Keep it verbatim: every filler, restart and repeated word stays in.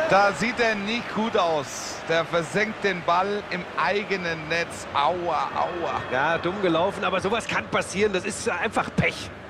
Da sieht er nicht gut aus. Der versenkt den Ball im eigenen Netz. Aua, aua. Ja, dumm gelaufen, aber sowas kann passieren. Das ist einfach Pech.